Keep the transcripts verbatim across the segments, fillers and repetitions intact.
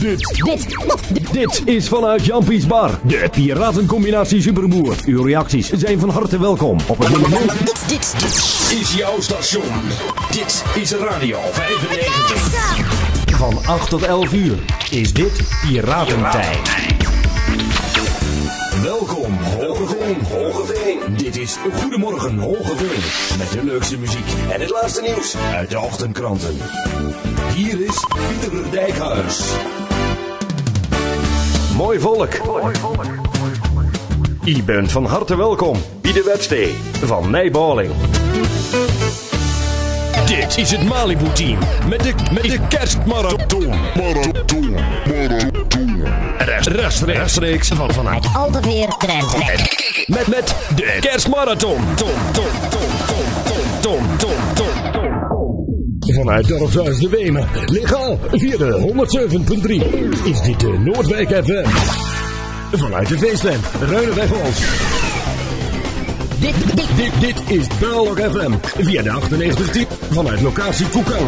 Dit, dit, dit is vanuit Jampies Bar, de Piratencombinatie Superboer. Uw reacties zijn van harte welkom op het moment. Dit, dit, dit is jouw station. Dit is Radio vijfennegentig. Van acht tot elf uur is dit Piratentijd. Welkom, Hogeveen, Hogeveen. Dit is Goedemorgen, Hogeveen. Met de leukste muziek en het laatste nieuws uit de ochtendkranten. Hier is Pieter Dijkhuis. Mooi volk. U bent van harte welkom bij de wedstrijd van Nijboling. Dit is het Malibu-team met de, met de kerstmarathon. Marathon, marathon. Rest, rechtstreeks, rechtstreeks van, vanuit Alteveer Drenthe. Met, met de kerstmarathon. Tom, tom, tom, tom, tom, tom, tom, tom. Vanuit Dorpshuis de Wemen, legaal via de honderdzeven punt drie, is dit de Noordwijk F M. Vanuit de feesttent, Ruineweg Holst. Dit, dit, dit, dit is Burlock F M, via de achtennegentig tien, vanuit locatie Koekangen.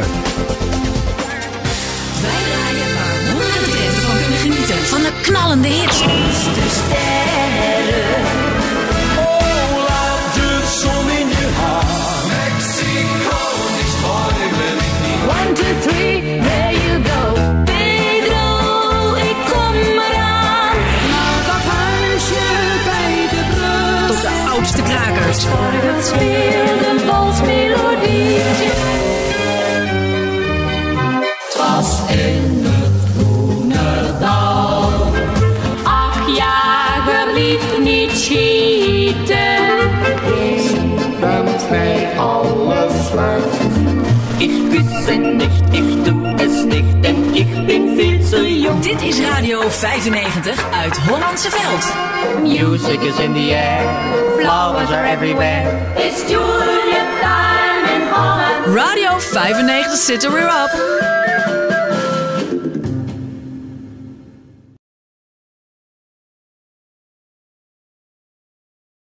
Wij draaien waar honderden Drenthe van kunnen genieten, van de knallende hits. De sterren. Oh, laat de zon in je haar. Mexico is morgen wil ik niet. One, two, three, there you go. Pedro, ik kom eraan. Naar dat huisje bij de brug. Tot de oudste krakers. Het speelt een valsmelodietje. Het was in het groene dal. Ach, jager, lief niet schieten. Ik ben mij alles waard. Ich wisse nicht, ich tu es nicht, denn ich bin viel zu jung. Dit is Radio vijfennegentig uit Hollandse Veld. Music is in the air, flowers are everywhere. It's Julia time in Holland. Radio vijfennegentig zit er weer op.